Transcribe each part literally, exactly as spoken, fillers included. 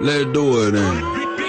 Let's do it then.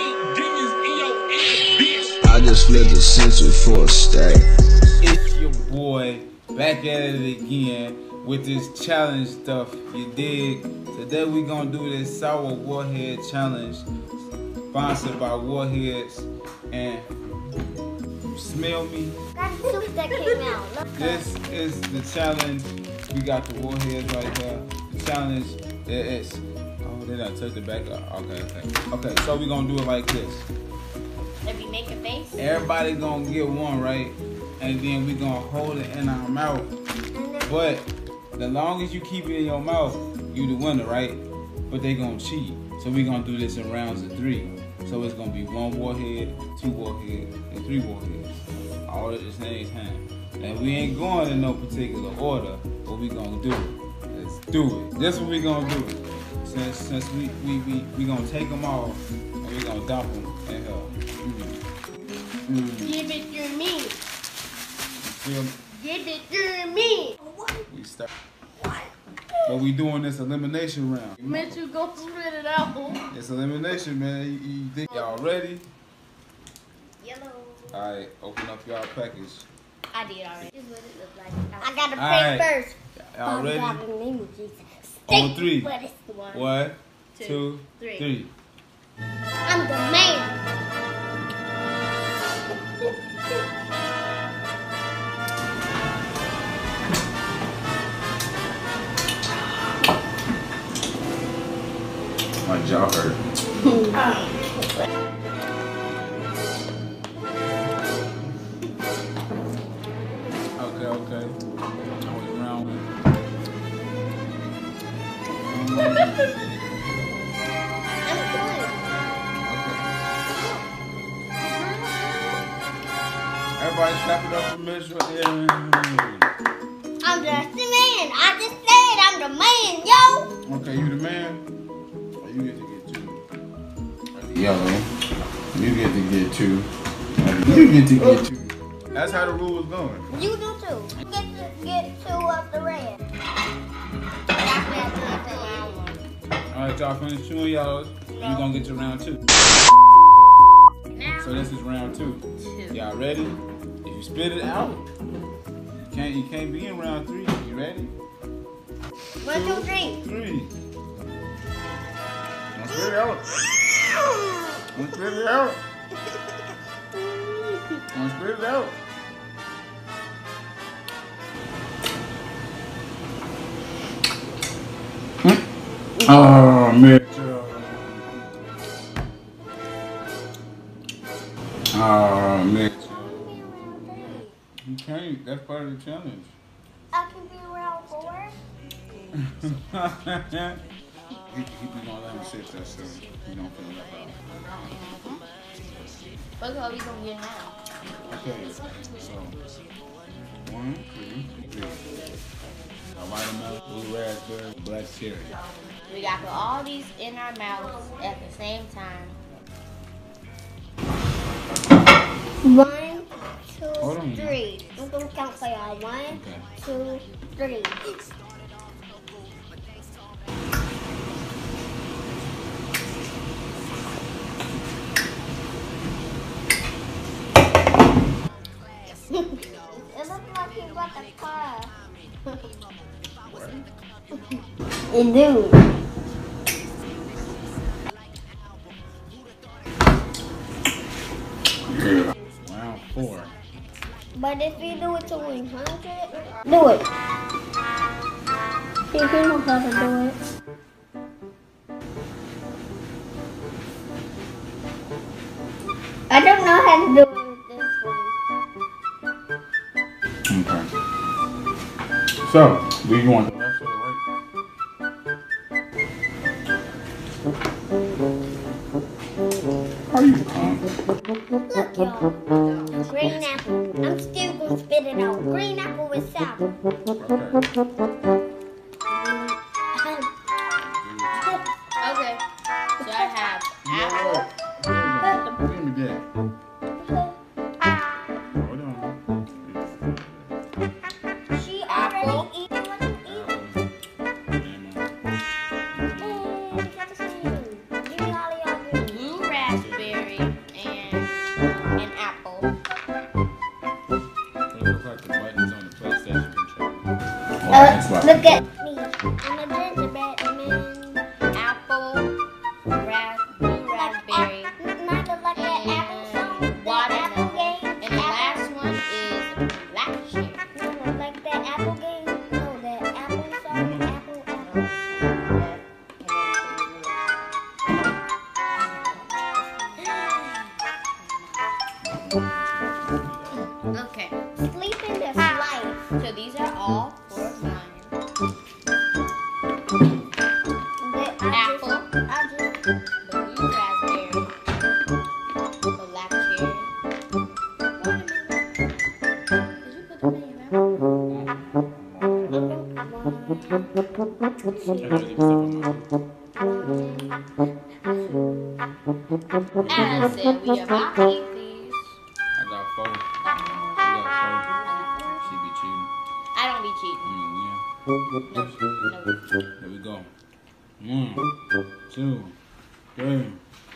I just flipped the century for a stack. It's your boy back at it again with this challenge stuff, you dig? Today we gonna do this sour Warhead challenge sponsored by Warheads. And smell me. That's the soup that came out. Look. This is the challenge. We got the Warheads right here. The challenge is, oh, they done took the back up. Okay, okay. Okay, so we gonna do it like this. If you make a face. Everybody gonna get one, right? And then we gonna hold it in our mouth. But the longest you keep it in your mouth, you the winner, right? But they gonna cheat. So we gonna do this in rounds of three. So it's gonna be one Warhead, two Warheads, and three Warheads. All at the same time. And we ain't going in no particular order. What we gonna do? Let's do it. This what we gonna do. Since since we we we we gonna take them all and we gonna dump them in here. Mm. Mm. Give it to me. Feel? Give it to me. We start. But we doing this elimination round. Meant you go split it out. It's elimination, man. You, you think y'all ready? Yellow. All right, open up y'all package. I did already. This is what it look like. I gotta All pick right. first. Y'all ready? On On three. What is the one? One, Two, two, three. three. I'm the man. My jaw hurt. Okay, okay. I was around with. I'm good. Everybody clap it up for Mister Aaron. I'm just the man. I just said I'm the man, yo. Okay, you the man? Oh, you get to get two. Yellow. You get to get two. You get to get two. That's how the rule is going. You do too. You get to get two of the red. Alright, y'all finish chewing y'all. You're gonna get to round two. Now. So this is round two. Y'all ready? If you split it out, you can't you can't be in round three. You ready? One, two, three. Three. Don't split it out. Don't split it out. Don't split it out. Oh, Mitchell. Oh, Mitchell. You can't. That's part of the challenge. I can be around four. He, he gonna let him sit there so he don't feel left out. Look how we gonna get now. Okay, so one, two, three. A watermelon, blue raspberry, black cherry. We got to put all these in our mouths at the same time. One, two, three. I'm gonna count for y'all. One, Okay. two, three. It looks like you got the car. It do. Yeah. Round four. But if you do it to one hundred, do it. You can know how to do it. I don't know how to do it with this one. Okay. So, do you want the left or the right? Are you calm? Look, y'all. Green apple. I'm still gonna spit it out. Green apple with sour. Okay. Okay. So I have apple. apple. Give me that. Hold on. She already eaten what you eat. Apple. Hey, we got the same. Give me all of y'all. Look at me. I'm a gingerbread man. Apple, ras blue raspberry, Not the like that apple song. watermelon. Apple game. And the last one is black cherry. No, no, like that apple game. No, that apple song. Apple, apple. Okay, Sleeping is life. so these are all four of mine. But I Apple. Just, I just, Blue raspberry, black cherry, watermelon. Did you put them in your mouth? And I said we are about to eat these. I got four. You got four. She be cheating. I don't be cheating. Mm, No, no. yeah. Here we go. One, two, three.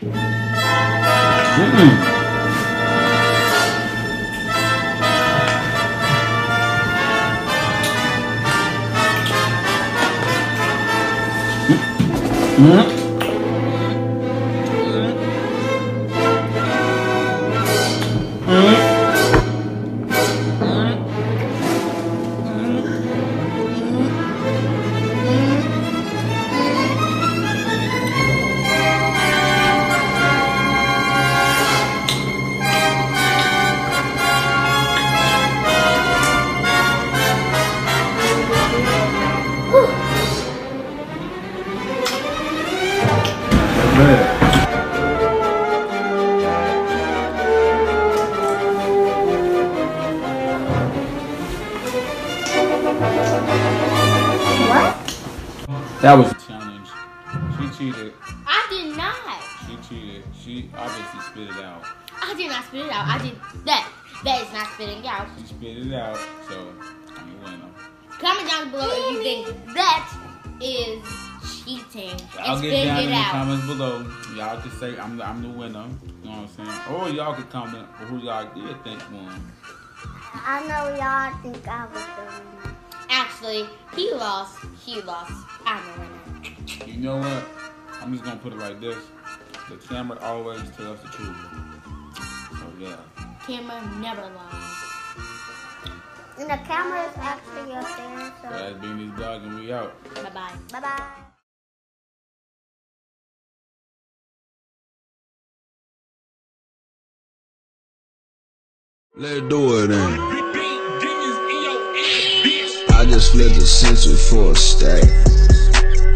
Mm-hmm. That was a challenge. She cheated. I did not. She cheated. She obviously spit it out. I did not spit it out. I did that. That is not spitting out. She spit it out, so I'm the winner. Comment down below if you think that is cheating. I'll And get spit down it in the out. comments below. Y'all can say I'm the, I'm the winner. You know what I'm saying? Or y'all can comment who y'all did think won. I know y'all think I was the winner. Actually, he lost. He lost. I'm the winner. You know what? I'm just gonna put it like this. The camera always tells the truth. So yeah. Camera never lies. And the camera is actually up there, so That's Beanie's Dog and we out. Bye bye. bye bye. Let's do it then. I just flipped the century for a stack.